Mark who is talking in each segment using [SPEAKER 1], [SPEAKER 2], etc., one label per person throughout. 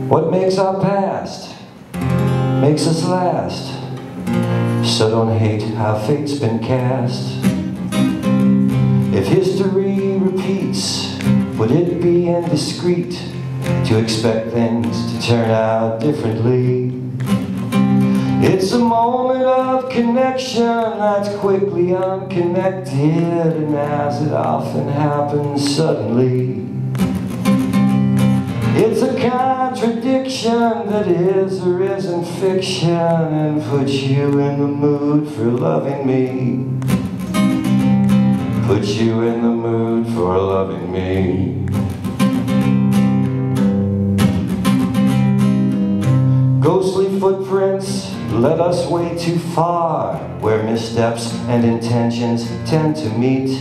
[SPEAKER 1] What makes our past makes us last. So don't hate how fate's been cast. If history repeats, would it be indiscreet to expect things to turn out differently? It's a moment of connection that's quickly unconnected, and as it often happens suddenly, it's a contradiction that is or isn't fiction, and puts you in the mood for loving me. Put you in the mood for loving me. Ghostly footprints led us way too far, where missteps and intentions tend to meet.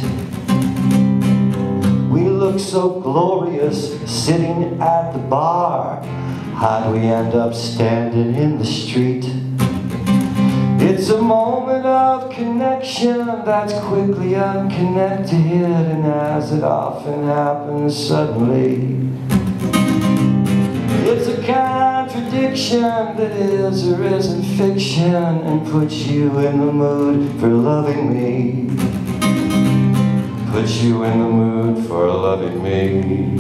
[SPEAKER 1] We look so glorious sitting at the bar. How'd we end up standing in the street? It's a moment of connection that's quickly unconnected, and as it often happens suddenly, it's a contradiction that is or isn't fiction, and puts you in the mood for loving me. Put you in the mood for loving me.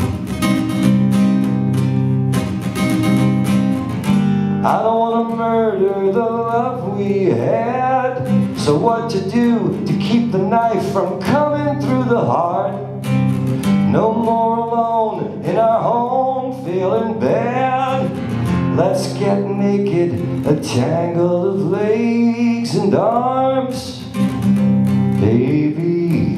[SPEAKER 1] I don't want to murder the love we had, so what to do to keep the knife from coming through the heart? No more alone in our home feeling bad. Let's get naked, a tangle of legs and arms, baby.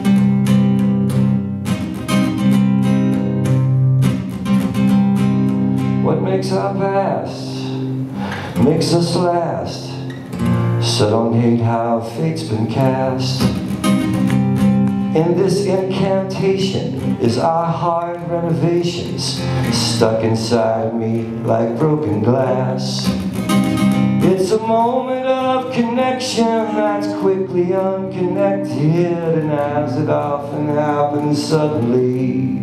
[SPEAKER 1] What makes our past makes us last. So don't hate how fate's been cast. In this incantation is our hard renovations, stuck inside me like broken glass. It's a moment of connection that's quickly unconnected, and as it often happens suddenly,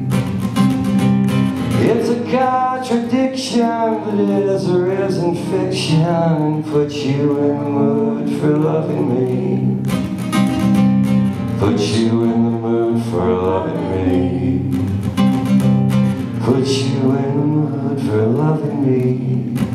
[SPEAKER 1] it's a contradiction that is or isn't fiction, and puts you in the mood for loving me. Put you in the mood for loving me. Put you in the mood for loving me.